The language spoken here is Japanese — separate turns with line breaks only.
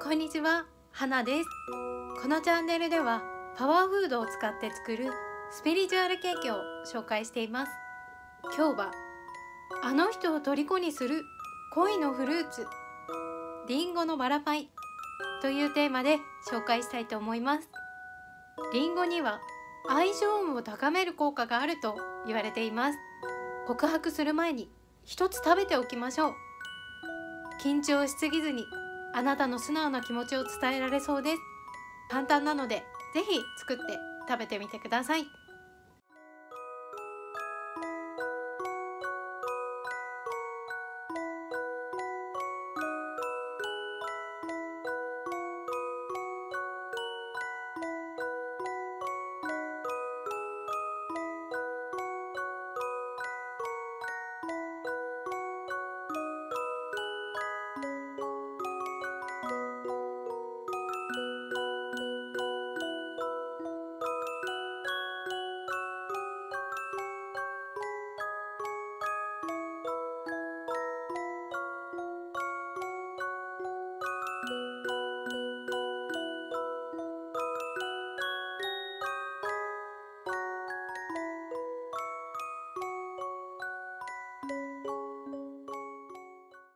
こんにちは、花です。このチャンネルではパワーフードを使って作るスピリチュアルケーキを紹介しています。今日はあの人を虜にする恋のフルーツ、リンゴのバラパイというテーマで紹介したいと思います。リンゴには愛情運を高める効果があると言われています。告白する前に一つ食べておきましょう。緊張しすぎずにあなたの素直な気持ちを伝えられそうです。簡単なのでぜひ作って食べてみてください。